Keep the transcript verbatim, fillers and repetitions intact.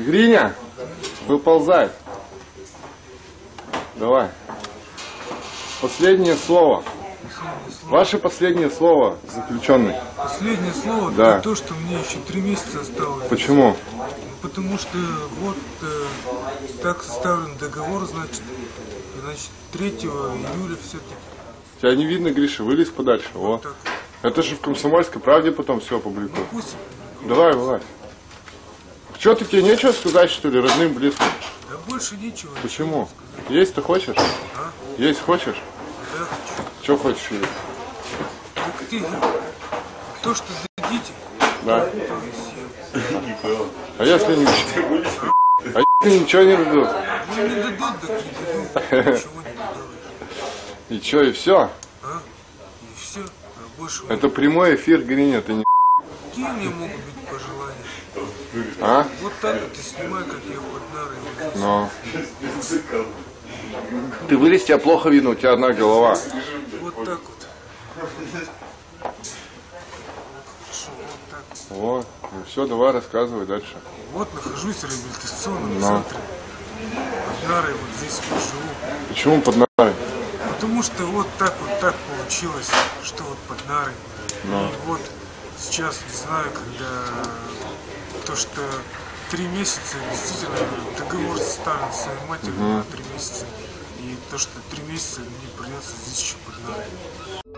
Гриня, выползай. Давай. Последнее слово. Последнее слово. Ваше последнее слово, заключенный. Последнее слово, Да. это то, что мне еще три месяца осталось. Почему? Потому что вот э, так составлен договор, значит, значит третьего июля все-таки. Тебя не видно, Гриша, вылез подальше. Во. Так. Это же в «Комсомольской правде» потом все опубликуют. Ну пусть. Давай, вылазь. Что, ты тебе нечего сказать, что ли, родным, близким? Да больше ничего. Почему? Есть-то хочешь? А? Есть хочешь? Да хочу. Что хочешь есть? Так ты, то, что дадите, Да. то и съем. А если ничего? А если ничего не дадут? Ну не дадут, так не дадут. Ничего не дадут. И что, и все? А? И все. А больше Это прямой эфир, Гриня, ты не... какие у меня могут быть пожелания? А? Вот так вот ты снимай, как я под нарой. Вот здесь. Но... Ты вылез, тебя плохо видно, у тебя одна голова. Вот так вот. Хорошо, вот так. Вот, ну все, давай рассказывай дальше. Вот нахожусь в реабилитационном Но. центре. Под нарой вот здесь вот живу. Почему под нарой? Потому что вот так вот так получилось, что вот под нарой. Но. И вот сейчас не знаю, когда то, что три месяца действительно договор составлен с своей матерью на три месяца. И то, что три месяца мне придется здесь еще под нарой.